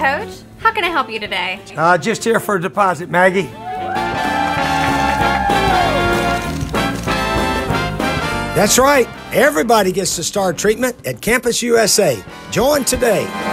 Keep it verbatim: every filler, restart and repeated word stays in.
Coach. How can I help you today? Uh, just here for a deposit, Maggie. That's right. Everybody gets to start treatment at Campus U S A. Join today.